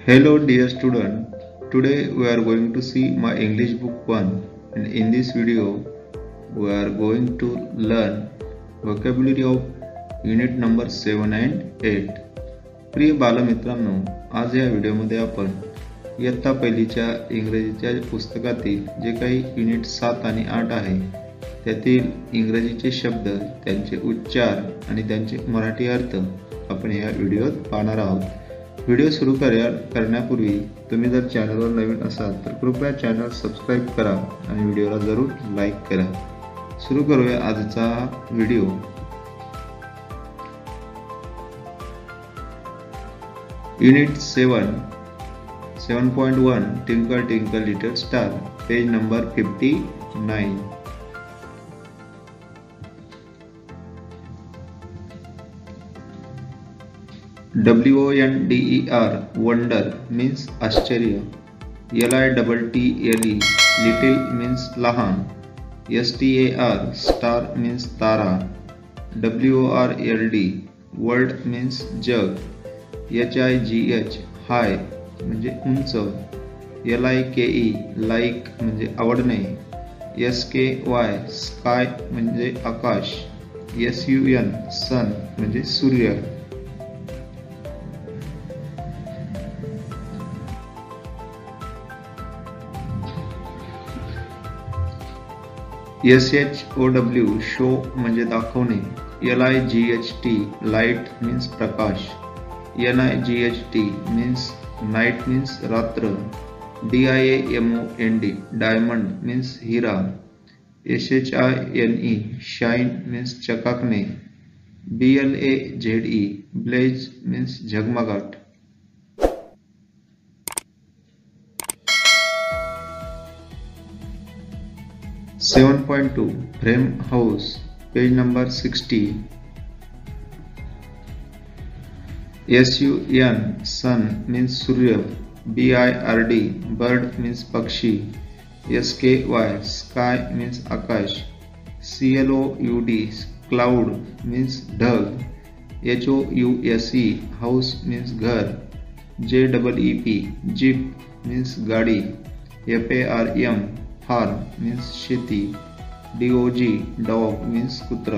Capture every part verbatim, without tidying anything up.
Hello dear student, today we are going to see my English book one, and in this video we are going to learn vocabulary of unit number seven and eight. प्रिय बालमित्रांनो, आज या व्हिडिओमध्ये आपण इयत्ता पहिलीच्या इंग्रजीच्या पुस्तकातील जे काही युनिट सात आणि आठ आहे त्यातील इंग्रजीचे शब्द, त्यांचे उच्चार आणि त्यांचे मराठी अर्थ आपण या व्हिडिओत पाहणार आहोत. व्हिडिओ सुरू करण्यापूर्वी तुम्ही जर चॅनलवर नवीन असाल तर कृपया चॅनल सबस्क्राइब करा आणि व्हिडिओला जरूर लाईक करा. सुरू करूया आजचा video. Unit seven seven point one twinkle twinkle little star, page number fifty nine. W O N D E R wonder means आश्चर्य. L I T T L E little means लहान. S T A R star means तारा. W O R L D world means जग. H I G H high म्हणजे उंच. L I K E like म्हणजे आवडणे. S K Y sky म्हणजे आकाश. S U N sun म्हणजे सूर्य. S H O W show म्हणजे दाखवणे. L I G H T light means प्रकाश. N I G H T means night means रात्र. D I A M O N D diamond means हिरा. S H I N E shine means चकाकणे. B L A Z E blaze means झगमगाट. Seven point two frame house, page number sixty. S U N sun means सूर्य. B I R D bird means पक्षी. S K Y sky means आकाश. C L O U D cloud means ढग. H O U S E house means घर. J E E P jeep means गाडी. F A R M farm means शेती. D O G dog means कुत्रा.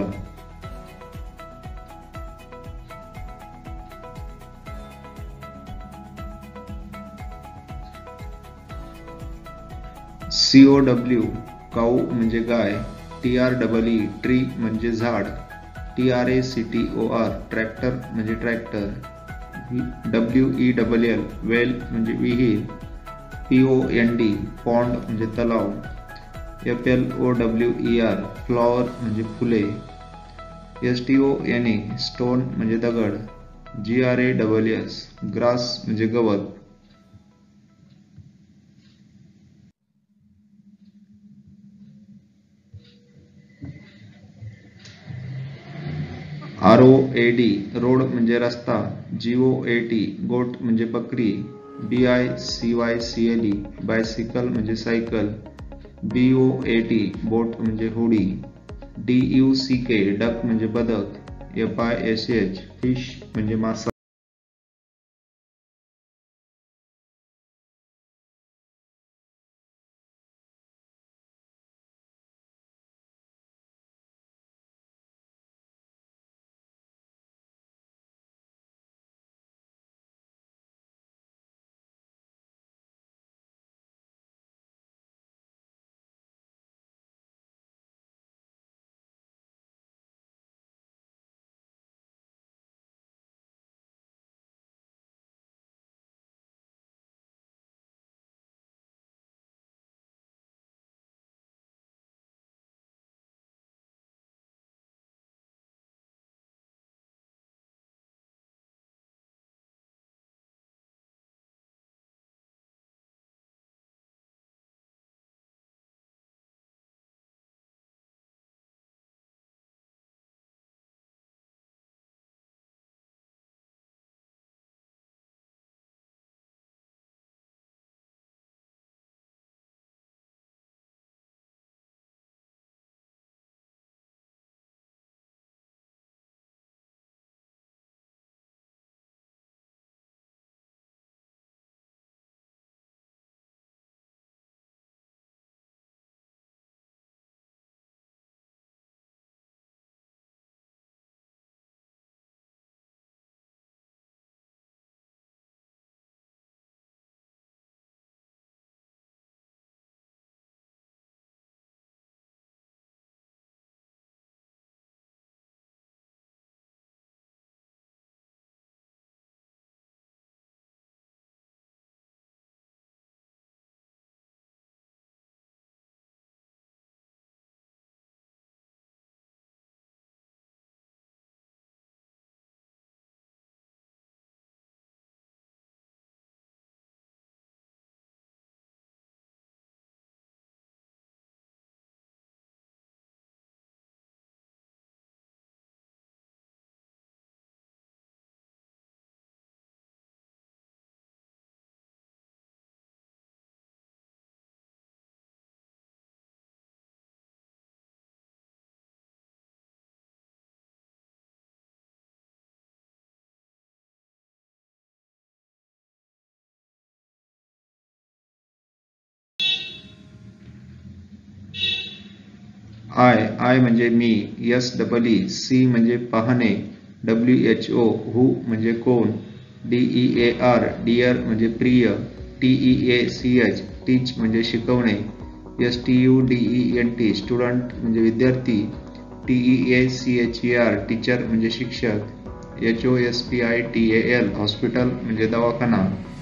C O W cow म्हणजे गाय. T R E E tree म्हणजे झाड. T R A C T O R tractor म्हणजे tractor. W E L L well म्हणजे विहीर. P O N D pond म्हणजे तलाव. F L O W E R flower म्हणजे फुले. S T O N E stone म्हणजे दगड. G R A S S grass म्हणजे गवत. R O A D road म्हणजे रस्ता. G O A T गोट म्हणजे बकरी. B I C Y C L E bicycle म्हणजे cycle. B O A T boat म्हणजे होडी. D U C K duck म्हणजे बदक. F I S H fish म्हणजे मासा. आय आय म्हणजे मी, एस डबल ई, सी म्हणजे पाहणे, डब्ल्यू एच ओ हू म्हणजे कोण, D E A R dear म्हणजे प्रिय, T E A C H teach म्हणजे शिकवणे, S T U D E N T student म्हणजे विद्यार्थी, T E A C H E R teacher म्हणजे शिक्षक, H O S P I T A L hospital म्हणजे दवाखाना,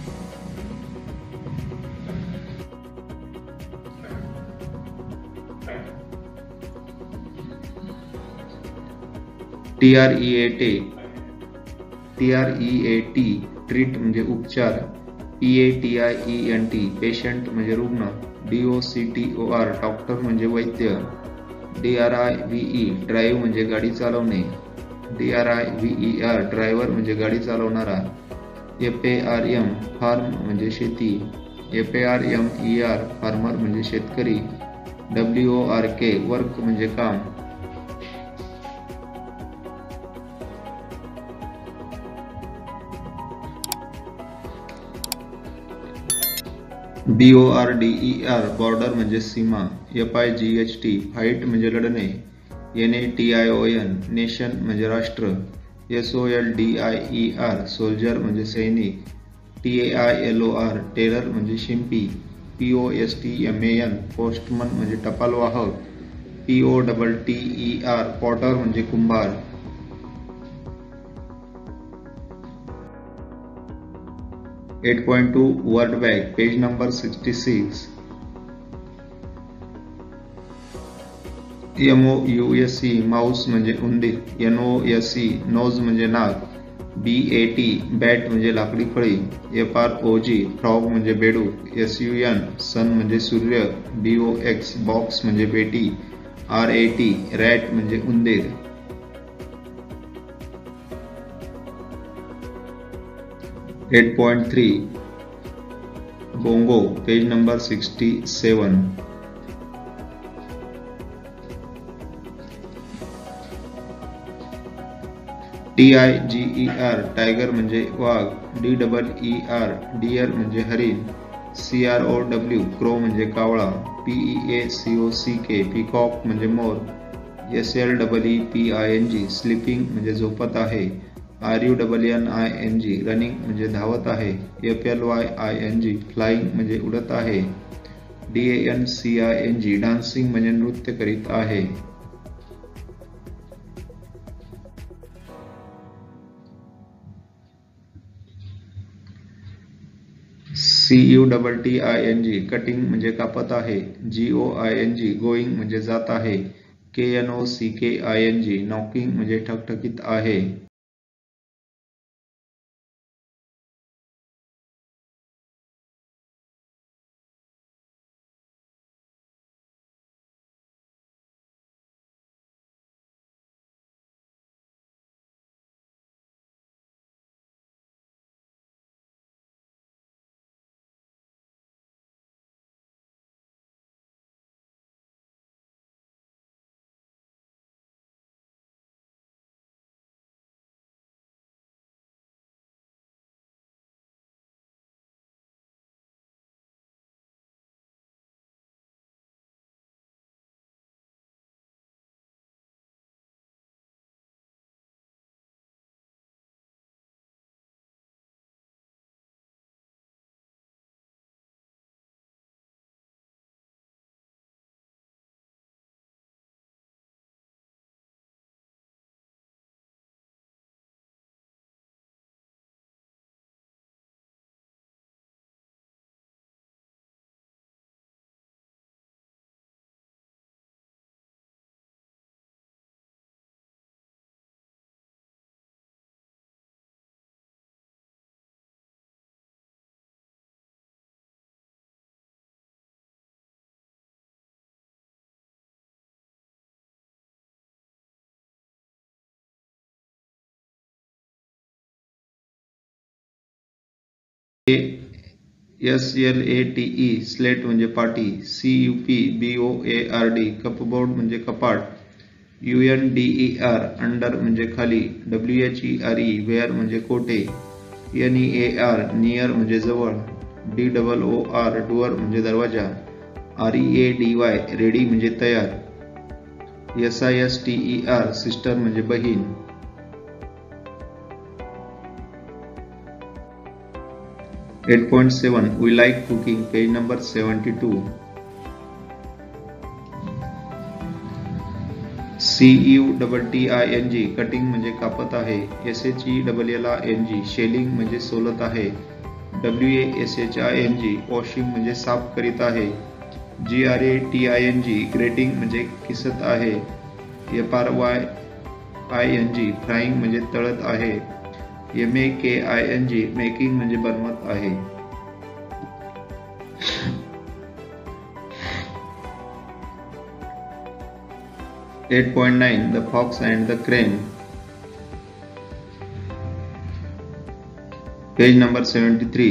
T R E A T T R E A T treat म्हणजे उपचार, P A T I E N T patient म्हणजे रुग्ण, D O C T O R doctor म्हणजे वैद्य, D R I V E drive म्हणजे गाडी चालवणे, D R I V E R driver म्हणजे गाडी चालवणारा, F A R M farm म्हणजे शेती, F A R M E R farmer म्हणजे शेतकरी, W O R K work म्हणजे काम, B O R D E R border म्हणजे सीमा, F I G H T fight म्हणजे लढणे, N A T I O N nation म्हणजे राष्ट्र, S O L D I E R soldier म्हणजे सैनिक, T A I L O R tailor म्हणजे शिंपी, P O S T M A N postman म्हणजे टपाल वाहक, P O double T E R potter म्हणजे कुंभार. eight point two word bag page number sixty-six. M O U S E mouse म्हणजे उंदीर, N O S E nose म्हणजे नाक, B A T bat म्हणजे लाकडी फळी, F R O G frog म्हणजे बेडूक, एस यू एन सन म्हणजे सूर्य, बी ओ एक्स बॉक्स म्हणजे पेटी, आर ए टी रॅट म्हणजे उंदीर. eight point three Bongo page number sixty-seven. T I G E R tiger म्हणजे वाघ, D double E R dear म्हणजे हरिण, C R O W crow म्हणजे कावळा, P E A C O C K peacock म्हणजे मोर, S L double E P I N G sleeping म्हणजे झोपत आहे, R U double N I N G running म्हणजे धावत आहे, F L Y I N G flying म्हणजे उडत आहे, D A N C I N G dancing म्हणजे नृत्य करीत आहे. C U double T I N G cutting म्हणजे कापत आहे, G O I N G going म्हणजे जात आहे, K N O C K I N G knocking म्हणजे ठकठकीत आहे. S L A T E slate म्हणजे पाटी, C U P B O A R D cupboard म्हणजे कपाट, U N D E R under म्हणजे खाली, W H E R E where म्हणजे कोटे, N E A R near म्हणजे जवळ, D double O R door म्हणजे दरवाजा, R E A D Y ready म्हणजे तयार. S I S T E R sister म्हणजे बहीण. Eight point seven we like cooking page number seventy two. C U double T I N G cutting म्हणजे कापत आहे. S H E double L I N G shelling म्हणजे सोलत आहे. W A S H I N G washing म्हणजे साफ करीत आहे. G R A T I N G grating म्हणजे किसत आहे. F R Y I N G frying म्हणजे तळत आहे. M A K I N G making म्हणजे बनवत आहे. Eight point nine the fox and the crane page number seventy three.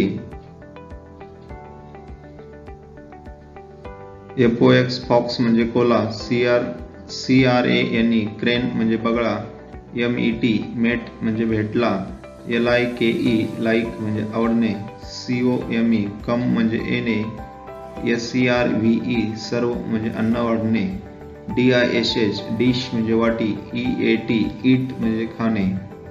F O X fox म्हणजे कोला. C R C R A N E crane म्हणजे बगळा. M E T met म्हणजे भेटला. L I K E like म्हणजे आवडणे. C O M E come म्हणजे येणे. S C R V E serve म्हणजे अन्न वाढणे. D I S H dish म्हणजे वाटी. ई ए टी ईट म्हणजे खाणे.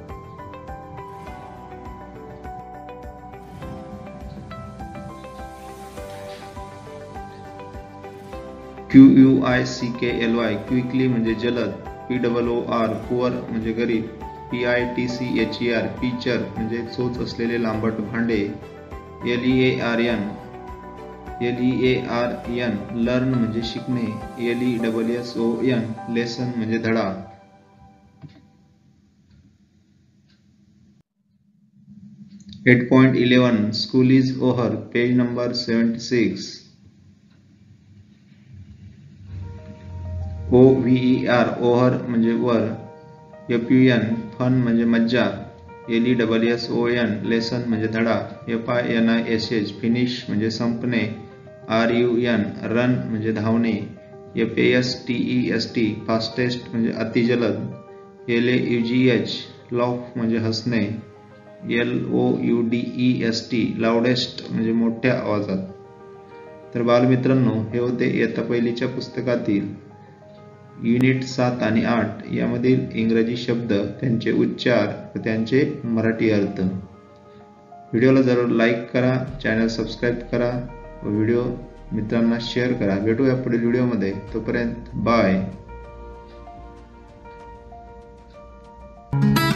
Q U I C K L Y quickly म्हणजे जलद. P double O R poor म्हणजे गरीब. P I T C H E R picture म्हणजे चोच असलेले लांबट भांडे. L E A R N L E A R N learn म्हणजे शिकणे. L E double S O N lesson म्हणजे धडा. Eight point eleven school is over page number seventy six. O V E R over म्हणजे वर. F U N fun म्हणजे मज्जा. L E double S O N lesson म्हणजे धडा. F I N I S H finish म्हणजे संपणे. R you N run म्हणजे धावणे. F A S T E S T fastest म्हणजे अतिजलद. L A U G H laugh म्हणजे हसणे. L O U D E S T loudest म्हणजे मोठ्या आवाजात. तर बालमित्रांनो, हे होते इयत्ता पहिलीच्या पुस्तकातील युनिट सात आणि आठ यामधील इंग्रजी शब्द, त्यांचे उच्चार व त्यांचे मराठी अर्थ. व्हिडिओला जरूर लाईक करा, चॅनल सबस्क्राईब करा व व्हिडिओ मित्रांना शेअर करा. भेटूया पुढील व्हिडिओमध्ये. तोपर्यंत बाय.